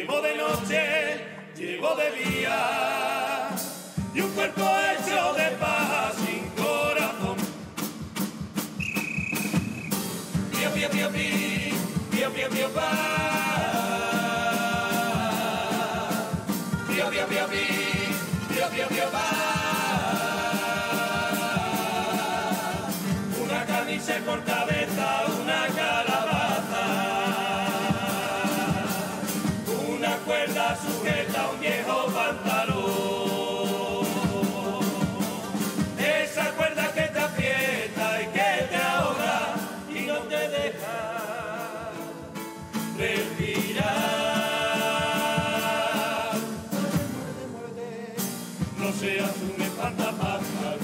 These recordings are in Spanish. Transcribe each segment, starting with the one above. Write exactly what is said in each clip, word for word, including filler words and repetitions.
Llevo de noche, llevo de día, y un cuerpo hecho de paja sin corazón. Pío, pío, pío, pío, pío, pío, pío, pa. Pío, pío, pío, pío, pío, pío, pa. Una camisa por cabeza, una calabaza, una cuerda sujeta a un viejo pantalón. Esa cuerda que te aprieta y que te ahoga y no te deja respirar. No seas un espantapájaro,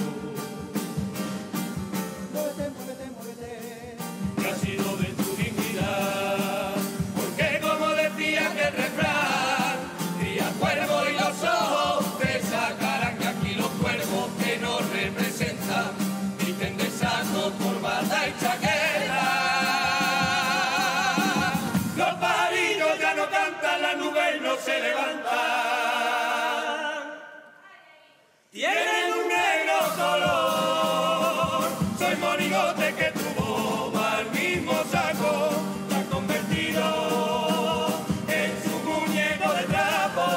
que ha sido de tu dignidad, porque como decía que el refrán, cría cuervo y los ojos te sacarán, que aquí los cuervos que nos representan visten de saco, corbata y chaqueta. Los pajarillos ya no cantan, las nubes no se levantan, tienen un negro color. Soy monigote que tuvo al mismo saco, te ha convertido en su muñeco de trapo.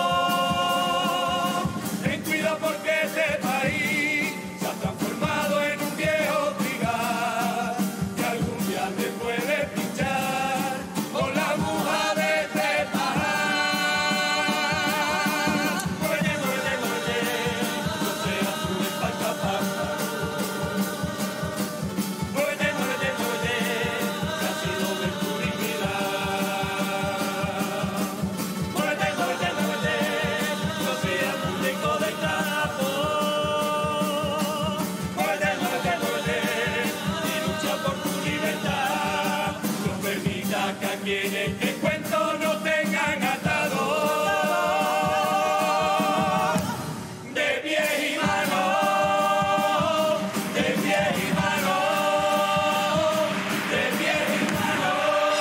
Ten cuidado porque este país se ha transformado en un viejo trigal, que algún día te puede pinchar con la aguja de este pajar. Muévete, muévete, muévete, no seas un espantapájaro. Muévete, muévete, muévete, que ha sido de tu dignidad. Muévete, muévete, muévete, no seas un rico de trapo. Muévete, muévete, muévete, y lucha por tu libertad. No permitas que a quienes te cuento no tengan atado de pies y manos, de pies y manos, de pies y manos.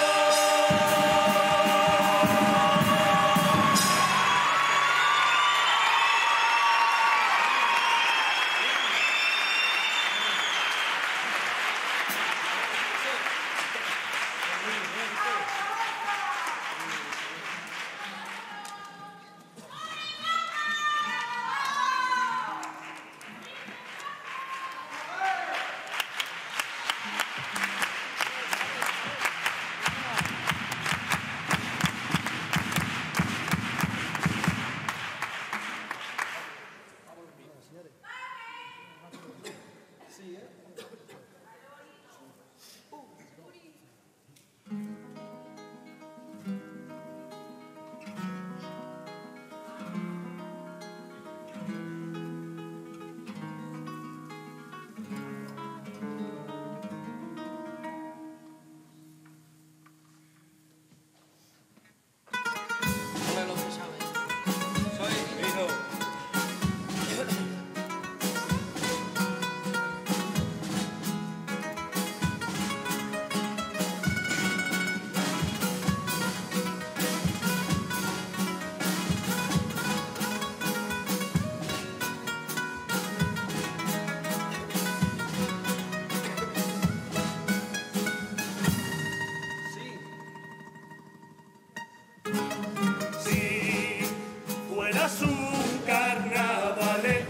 Si fueras un carnavalero,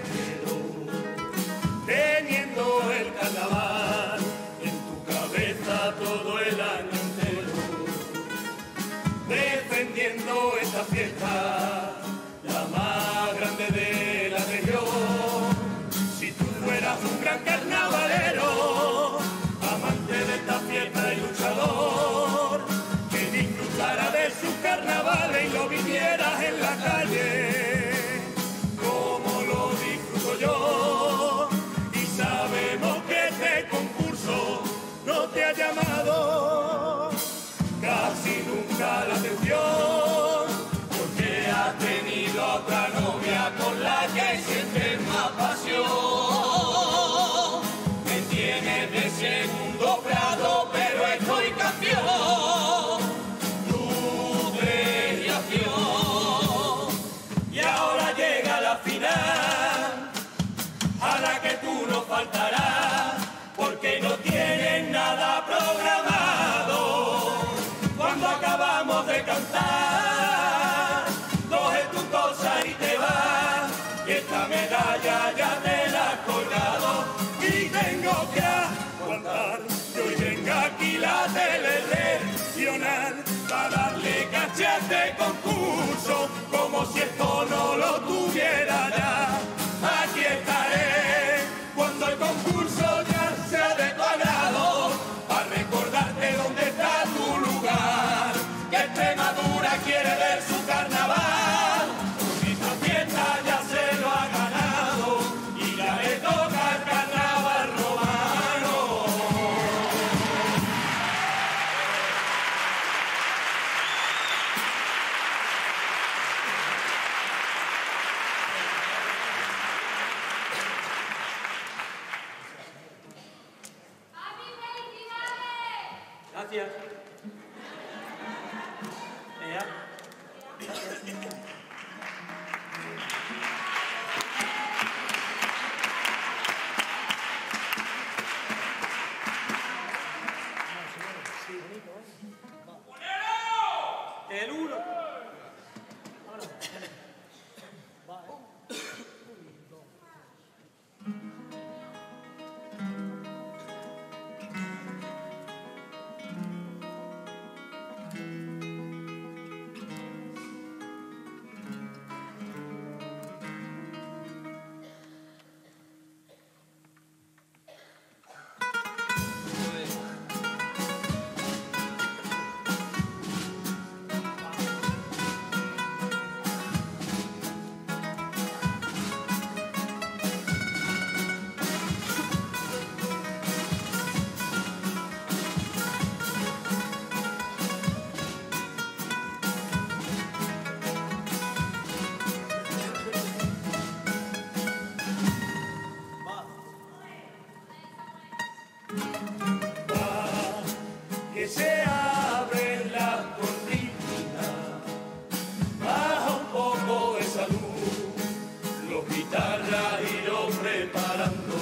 teniendo el carnaval en tu cabeza todo el año entero, defendiendo esta fiesta, la más grande de la región. Si tú fueras un gran carnavalero, amante de esta fiesta y luchador, que disfrutara de sus carnavales y lo vivieras en la calle, como lo disfruto yo. Y sabemos que este concurso no te ha llamado casi nunca la atención, porque has tenido otra novia con la faltará, porque no tienen nada programado. Cuando acabamos de cantar, coge tu cosa y te vas, y esta medalla ya te la has colgado. Y tengo que aguantar que hoy venga aquí la tele regional para darle caché a este concurso, como si esto no lo tuviera ya. Aquí estaré cuando el concurso ya sea de tu agrado, para recordarte dónde está tu lugar, que Extremadura quiere ver su carnaval. Nuestra fiesta ya se lo ha ganado y ya le toca el carnaval romano. Gracias. Ea. El uno. Que se abren las cortinas, baja un poco esa luz, los guitarras y yo preparando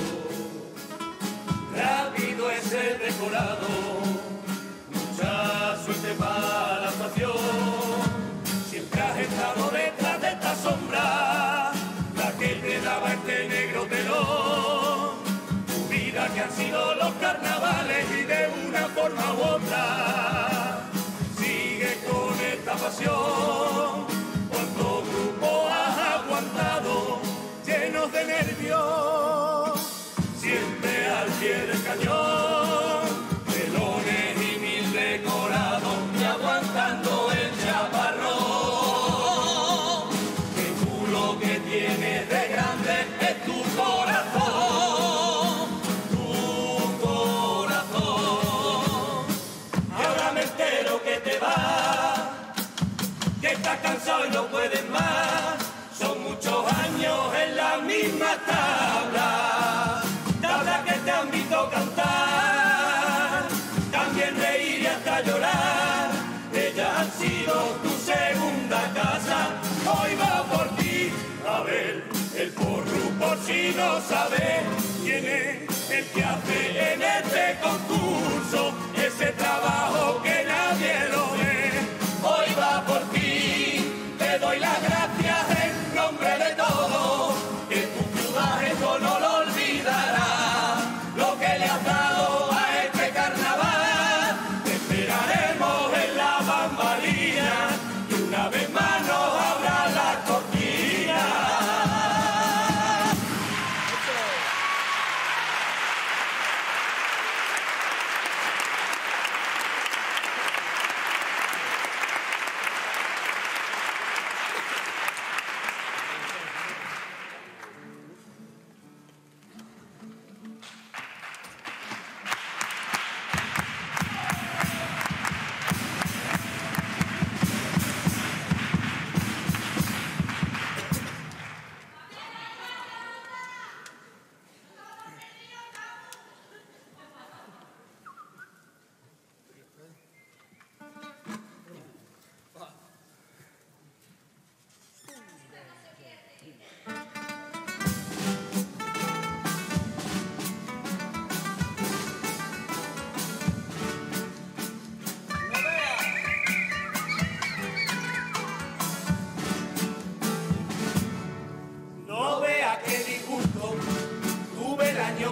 rápido ese decorado, mucha suerte para la actuación. Siempre has estado detrás de esta sombra, la que te daba este negro telón, tu vida que han sido los carnavales y de una forma u otra sigue con esta pasión. Cuántos grupos has aguantado llenos de nervios, siempre al pie del cañón, telones y mil decorados y aguantando el chaparrón. Que tú lo que tienes de grande es tu corazón, tu corazón. Ahora me entero que te vas, que estás cansado y no puedes más. Son muchos años en la misma tabla, tabla que te han visto cantar, también reír y hasta llorar. Ellas han sido tu segunda casa, hoy va por ti. A ver, el porru por si no sabes quién es el que hace en este concurso ese trabajo que nadie lo ve. Hoy va por ti, te doy las gracias en nombre de todos, que tu ciudad esto no lo olvidará, lo que le has dado a este carnaval. Te esperaremos en la bambalina y una vez más nos abra la cortina.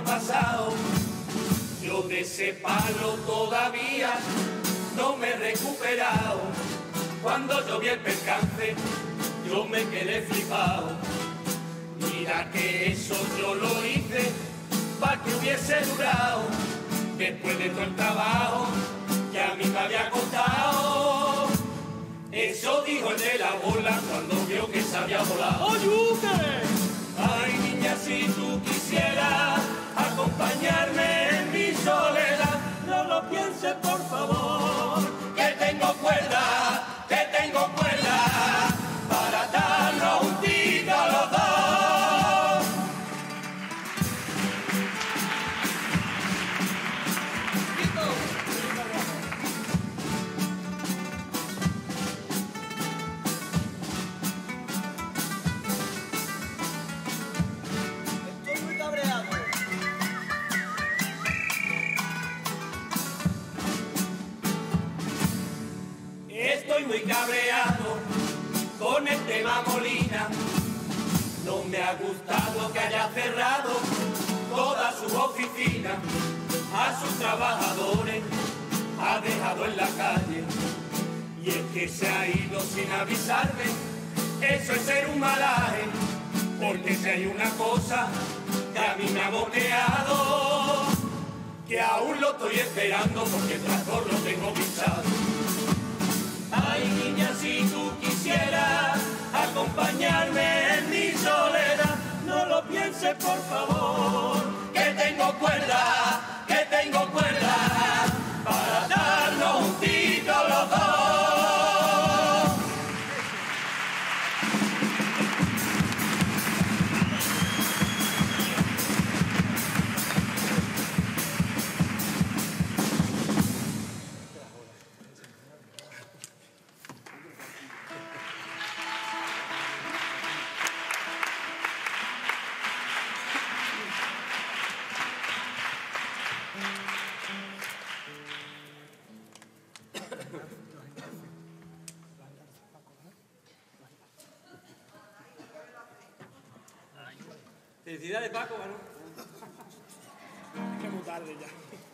pasado. Yo de ese palo todavía no me he recuperado. Cuando yo vi el percance, yo me quedé flipado. Mira que eso yo lo hice para que hubiese durado, después de todo el trabajo que a mí me había costado. Eso dijo el de la bola cuando vio que se había volado. ¡Oyuque! Ay, niña, si tú quisieras acompañarme en mi soledad, no lo pienses, por favor, que tengo cuerda, que tengo cuerda para darnos juntitos los dos. Estoy muy cabreado. Estoy muy cabreado con el tema Molina. No me ha gustado que haya cerrado toda su oficina. A sus trabajadores ha dejado en la calle. Y es que se ha ido sin avisarme. Eso es ser un malaje. Porque si hay una cosa que a mí me ha boqueado, que aún lo estoy esperando porque el tractor lo tengo pinchado. Ay, niña, si tú quisieras acompañarme en mi soledad, no lo pienses, por favor, que tengo cuerda, que tengo cuerda para darnos juntitos los dos. Felicidades, Paco, ¿no? Es que es muy tarde ya.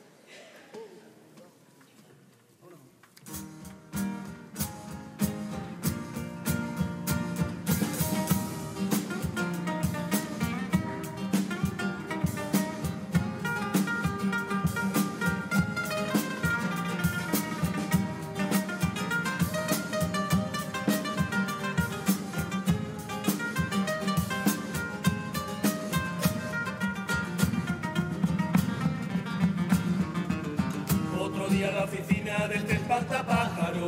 A la oficina de este espantapájaro,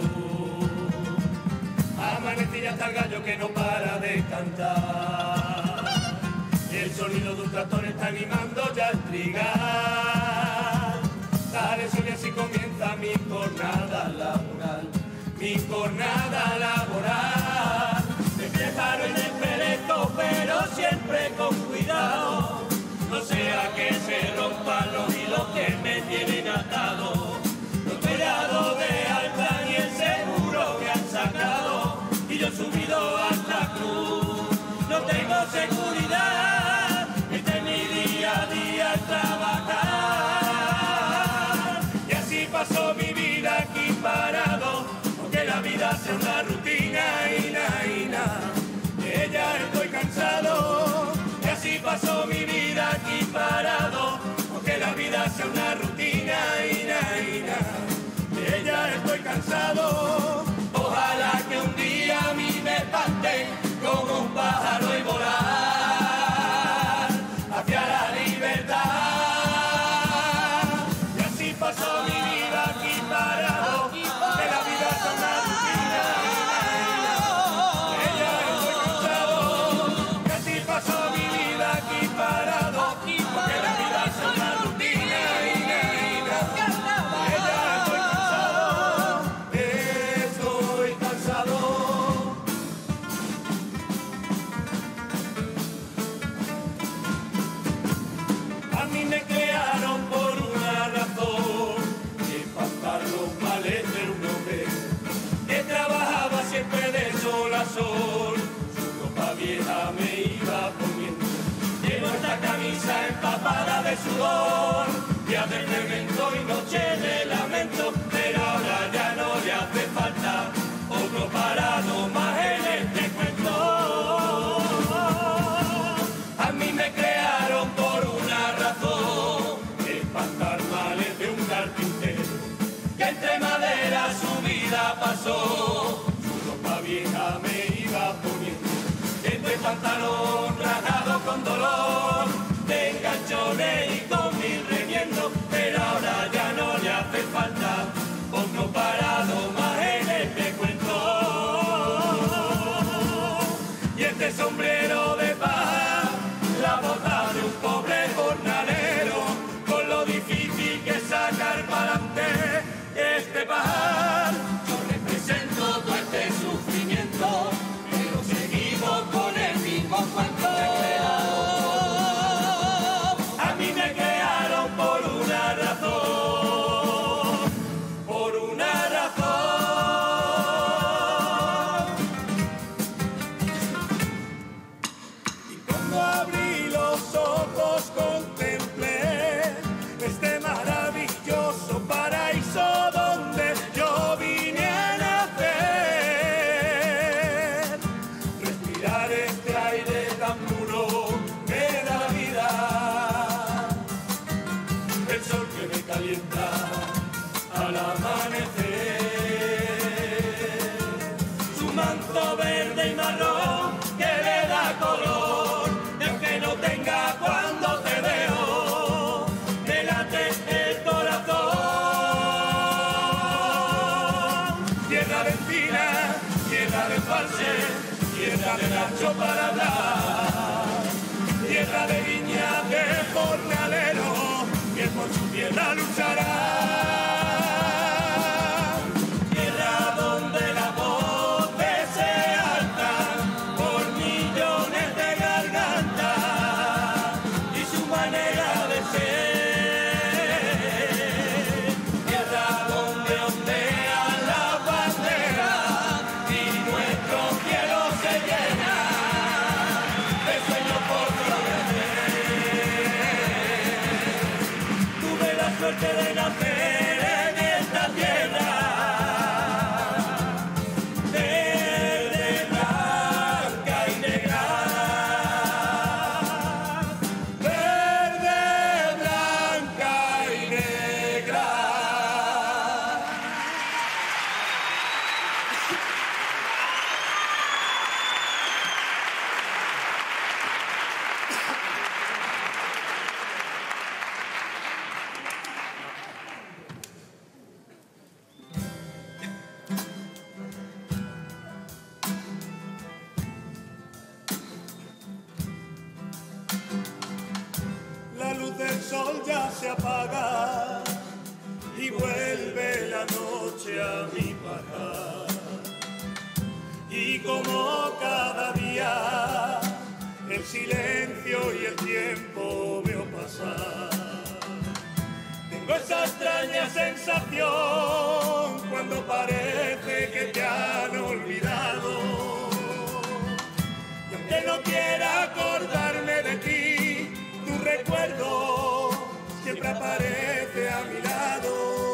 amanece ya hasta el gallo que no para de cantar. El sonido de un tractor está animando ya el trigal. Sale sol y así comienza mi jornada laboral, mi jornada laboral. Me preparo y me peleto, pero siempre con cuidado, no sea que se rompan los hilos que me tienen atado. De alta y el seguro me han sacado y yo he subido hasta la cruz. No tengo seguridad, este es mi día a día al trabajar. Y así pasó mi vida aquí parado, aunque la vida sea una rutina y na, y na, que ya estoy cansado. Y así pasó mi vida aquí parado, aunque la vida sea una rutina y na, y na, que ya estoy cansado. Ojalá que un día a mí me espanten como un pájaro y volar. sudor, día de fermento y noche de lamento, pero ahora ya no le hace falta otro parado más en este cuento. A mí me crearon por una razón, espantar males de un carpintero, que entre madera su vida pasó, su ropa vieja me iba poniendo, entre pantalón rajado con dolor, de enganchones y con mil remiendos, pero ahora ya no le hace falta otro parado más en este cuento. Y este sombrero de paja, la bota de un pobre jornalero, con lo difícil que es sacar para adelante este pajar. Yo represento todo este sufrimiento, pero seguimos con el mismo cuento. A mí me crearon por una razón, por una razón. Y cuando abrí los ojos contemplé este maravilloso paraíso donde yo vine a nacer. Respirar este aire tan puro me da vida, el sol que me calienta al amanecer, su manto verde y marrón que le da color, y aunque no tenga cuando te veo, me late el corazón. Tierra de encina, tierra de false, tierra de nacho para hablar, tierra de viña de jornalero, que por su tierra luchará. Tierra donde la voz se alta por millones de gargantas y su manera de ser. Tierra donde ondean las banderas y nuestro cielo se llena de sueños por progreser. Tuve la suerte de nacer en esta tierra, verde, blanca y negra, verde, blanca y negra. La luz del sol ya se apaga y vuelve la noche a mi pajar. Y como cada día el silencio y el tiempo veo pasar, tengo esa extraña sensación cuando parece que te han olvidado. Y aunque no quiera acordarme de ti, tu recuerdo siempre aparece a mi lado.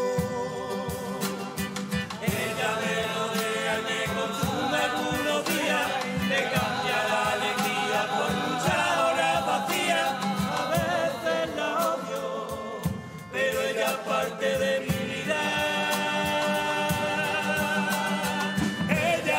Ella me rodea y me consume algunos días, me cambia la alegría por muchas horas vacías. A veces la odio, pero ella es parte de mi vida. Ella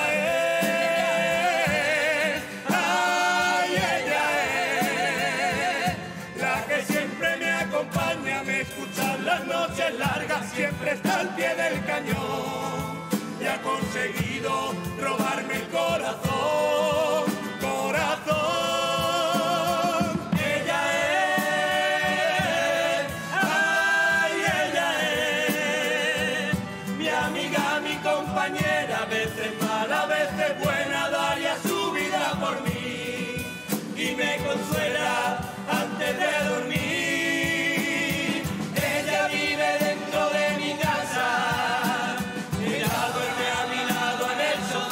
es, ay, ella es la que siempre me acompaña, me escucha en las noches largas, siempre está al pie del cañón y ha conseguido robarme el corazón, corazón. Ella es, ay, ella es mi amiga, mi compañera, a veces mala, a veces buena, daría su vida por mí y me consuela antes de dormir. Ella vive dentro de mi casa, ella duerme a mi lado en el sofá.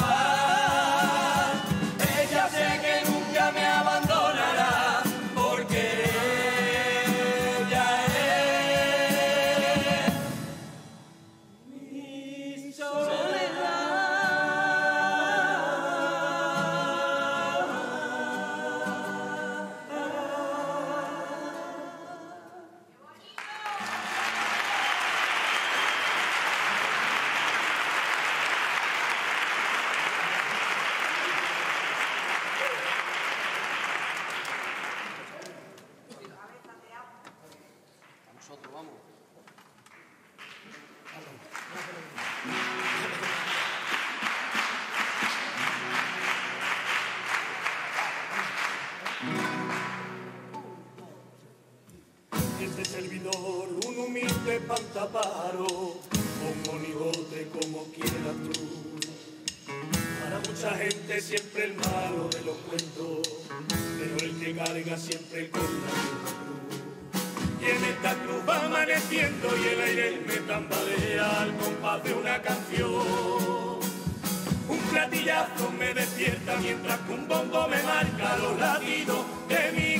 Este servidor, un humilde pantaparo, un monigote como quieras tú. Para mucha gente siempre el malo de los cuentos, pero el que carga siempre con la misma cruz. Y en esta cruz va amaneciendo y el aire me tambalea al compás de una canción. Un platillazo me despierta mientras que un bombo me marca los latidos de mi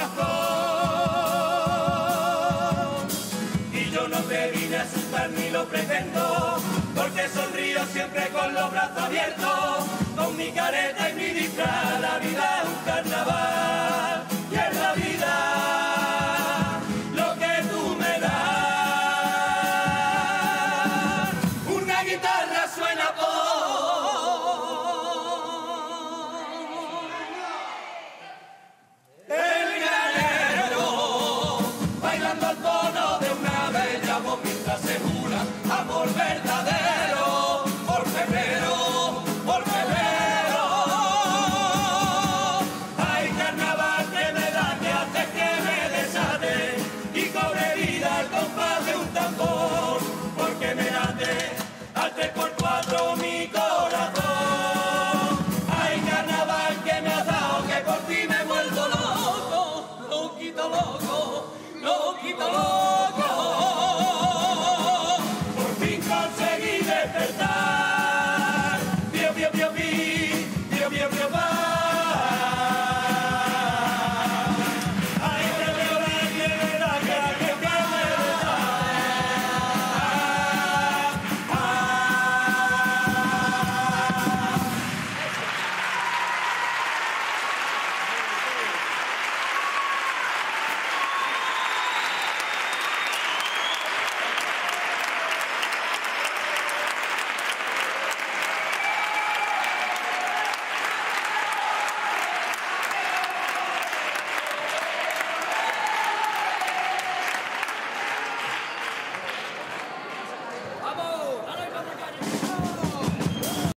corazón. Y yo no te vine a asustar ni lo pretendo, porque sonrío siempre con los brazos abiertos, con mi careta y mi disfraz. La vida es un carnaval.